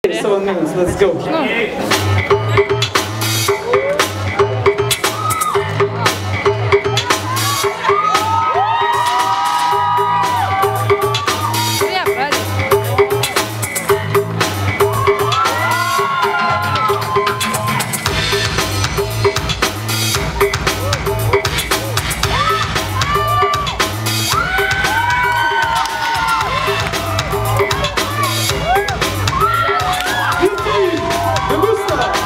7 minutes, let's go. Kiti, Gusta.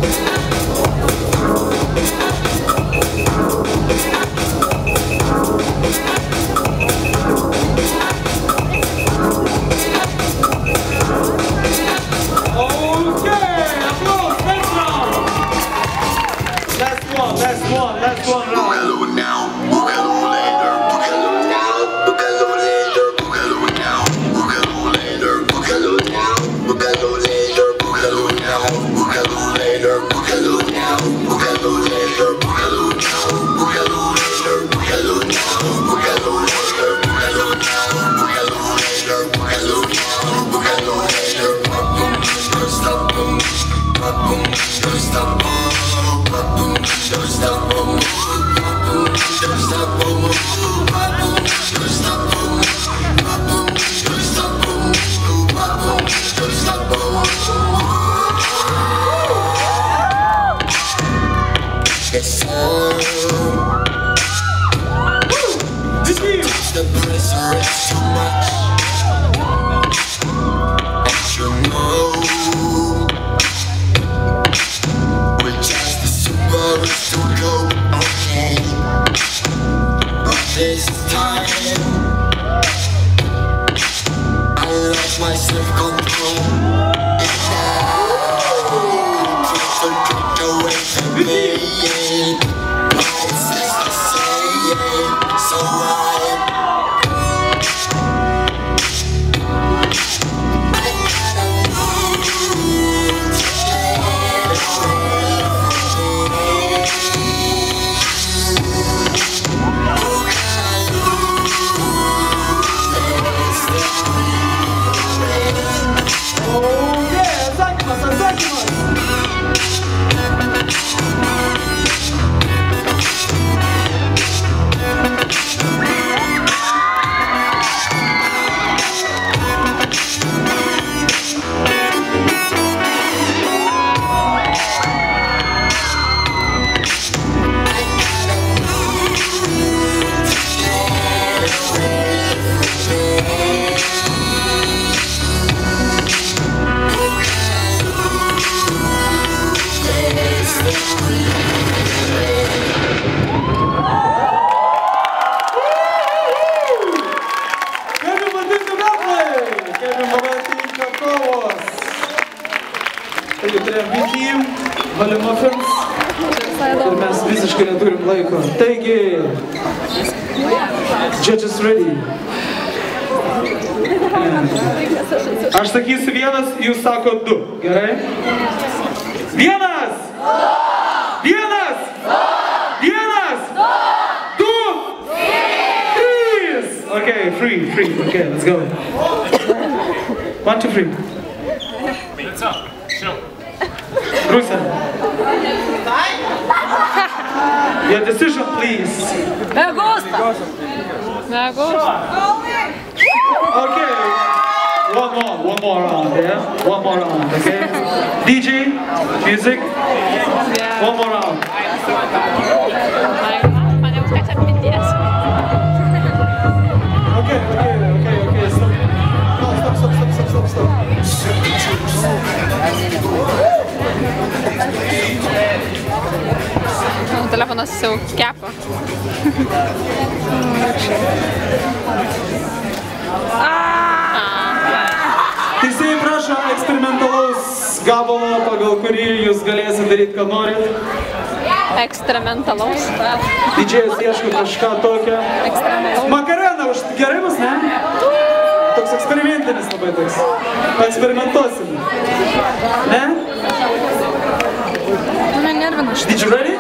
Ir mes visiškai neturim laiko. Taigi, judges ready. Aš sakysiu vienas, jūs sako du. Gerai? Vienas! Vienas! Vienas! Du! Trys! Okay, free. Okay, let's go. 1, 2, 3. Gusta. Your decision, please. Me gusta. Okay. One more round, yeah? One more round, okay? DJ, music. Yeah. One more round. Okay. Stop. Telefonas jau kepa. Teisėjai prašo eksperimentalaus gabalo, pagal kurį jūs galėsite daryti, ką norit. Eksperimentalaus. Didžėjas ieško kažką tokio. Makarena, gerai bus, ne? Toks eksperimentinis labai toks. Eksperimentuosim. Ne? Did you ready?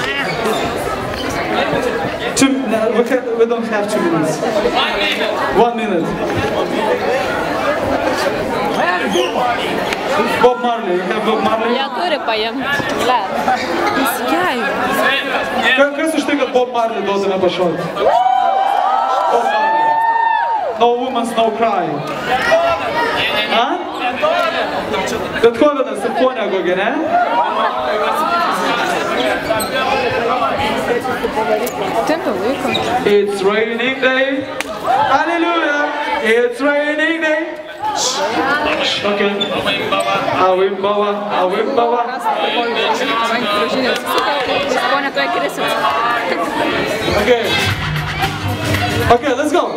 We don't have 2 minutes. 1 minute. Bob Marley, you have Bob Marley? Jie turi paimti. Kas už tai, kad Bob Marley duotume pašokti? Bob Marley. No woman's no cry. Bethovenas ir ponia kokia, ne? It's raining day. Hallelujah. It's raining day. Okay. Awimbava. Okay. Okay, let's go.